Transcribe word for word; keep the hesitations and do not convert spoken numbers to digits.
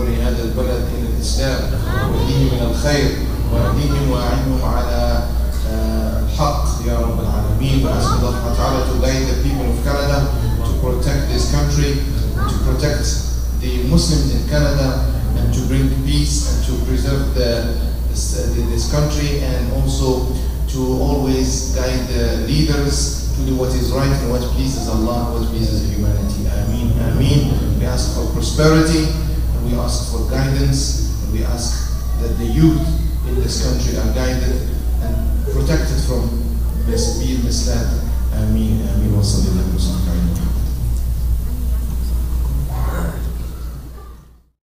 هذا البلد إلى الإسلام واهديهم إلى الخير واهديهم وأعنهم على الحق يا رب العالمين. We ask Allah subhanahu wa ta'ala to guide the people of Canada, to protect this country, to protect the Muslims in Canada, and to bring peace and to preserve the, this, uh, this country, and also to always guide the leaders to do what is right and what pleases Allah and what pleases humanity. Ameen, ameen. We ask for prosperity, and we ask for guidance, and we ask that the youth in this country are guided and protected from mis being misled. Ameen, ameen. Wa sallallahu alaihi wa sallam.